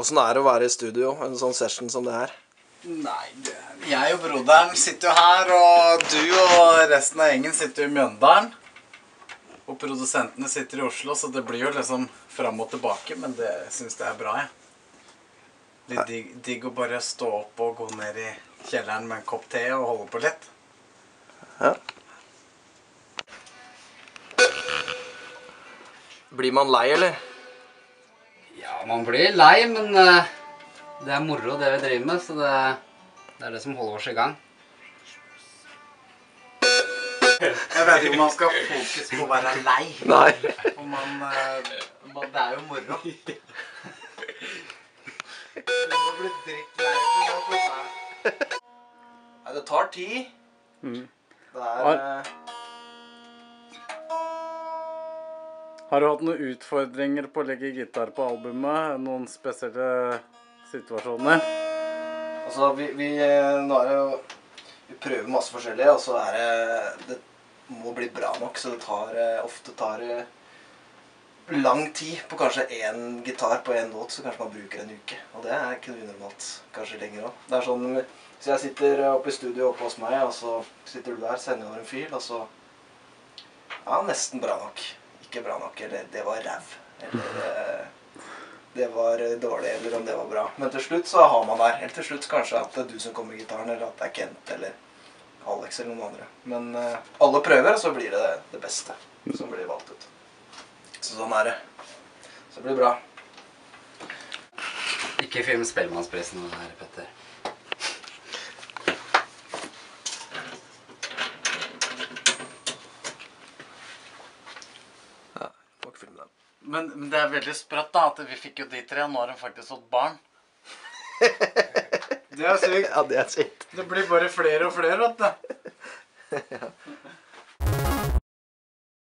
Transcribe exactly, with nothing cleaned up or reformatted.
Hvordan er det å være i studio, en sånn session som det her? Nei, jeg og broderen sitter jo her, og du og resten av gjengen sitter jo i Mjøndalen. Og produsentene sitter i Oslo, så det blir jo liksom frem og tilbake, men det synes jeg er bra, jeg. Litt digg, digg å bare stå opp og gå ned i kjelleren med en kopp te og holde på litt. Ja. Blir man lei, eller? Ja, man blir lei, men uh, det er moro det vi driver med, så det, det er det som holder oss i gang. Jeg vet ikke om man skal ha fokus på å være lei. Nei. For man, uh, man, det er jo moro. Det blir dritt lei. Nei, det tar tid. Mm. Det er... Uh... Har du hatt noen utfordringer på å legge gitar på albumet? Noen spesielle situasjoner? Altså, vi, vi, nå er det jo, vi prøver masse forskjellig, og så er det, det må bli bra nok, så det tar, ofte tar lang tid på kanskje en gitar på en låt, så kanskje man bruker en uke. Og det er ikke noe unormalt, kanskje lenger også. Det er sånn, så jeg sitter oppe i studio oppe hos meg, og så sitter du der, sender over en fil, og så, ja, nesten bra nok. Ikke bra nok, eller det var ræv, eller det var dårlig, eller om det var bra. Men til slutt så har man der, helt til slutt kanskje at det er du som kommer i gitaren, eller at det er Kent, eller Alex, eller noen andre. Men uh, alle prøver, og så blir det det beste som blir valgt ut. Så sånn er det. Så det blir bra. Ikke film Spellemannsprisen her, Petter. Men, men det er veldig sprøtt da, at vi fikk jo de tre, og nå har de faktisk fått barn. Det er sykt. Ja, det er sykt. Det blir bare flere og flere, vet du. Ja.